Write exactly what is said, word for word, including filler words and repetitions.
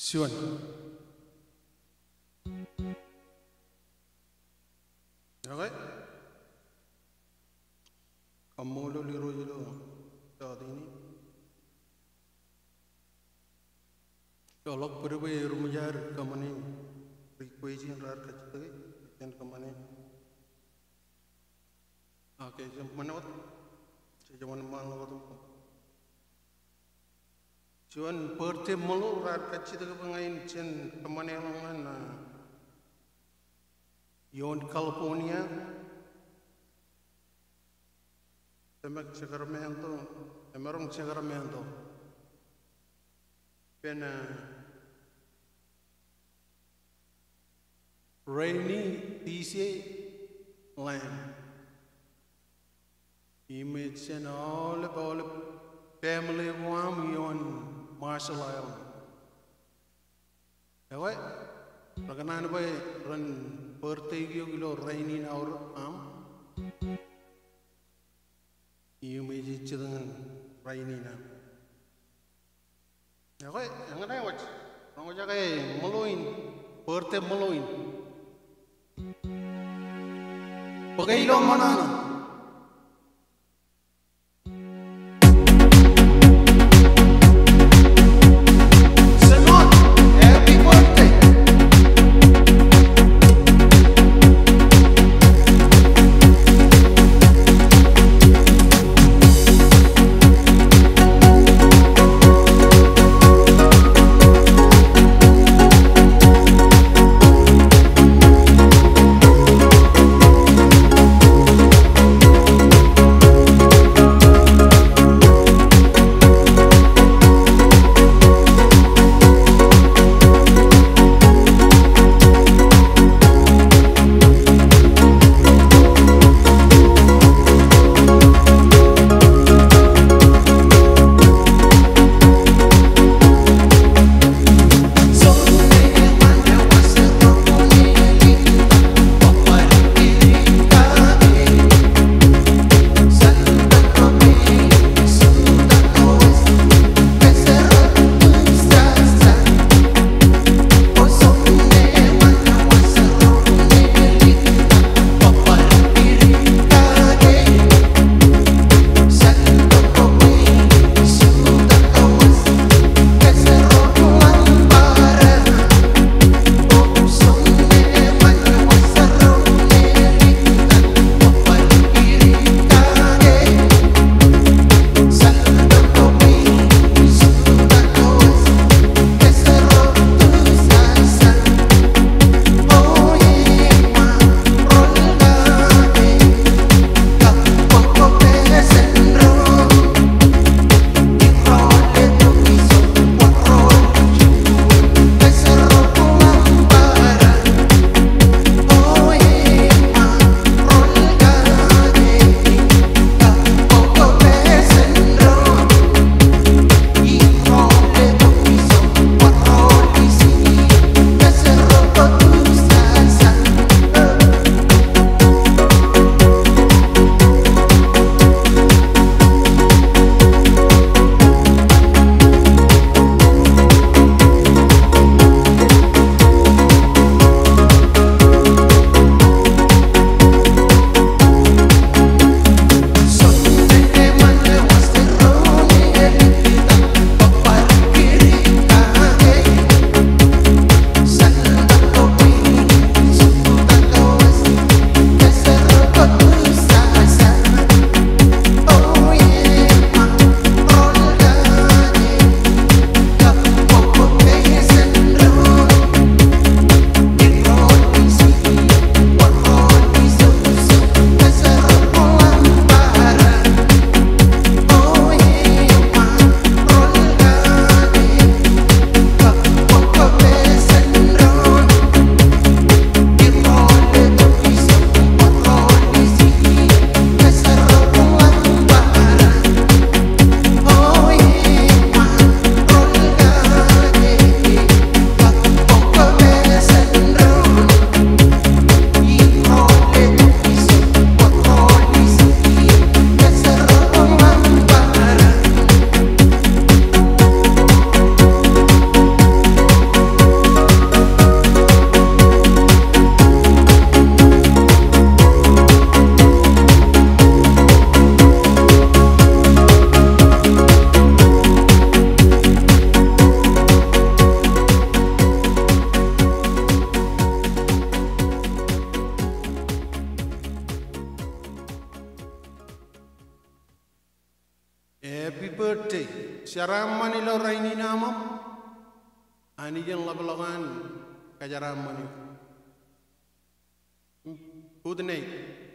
Siwan. Okay. Kamu lo liru jelo saat ini. Kalau perlu rumujar kamane frekuensi yang rar kacau dan kamane. Okay, jam mana waktu? Jam mana waktu? Cuman pertama malu rar kacau tu pengain jen kamane longan na. Yon California. Temek Sacramento, emerong Sacramento. Pena rainy D C land. Image and all of all of family wam yon Marshall Island. Ewa, rakanan ba ran pertegi gilo rainy na or am. Image dengan rainy na. Okay, yang ada what? Orang macam kaya meluin, perte meluin. Pakai ilong mana? Happy birthday. Siaramani lo raini namam. Ani jen labalagan kajaramani. Udnei.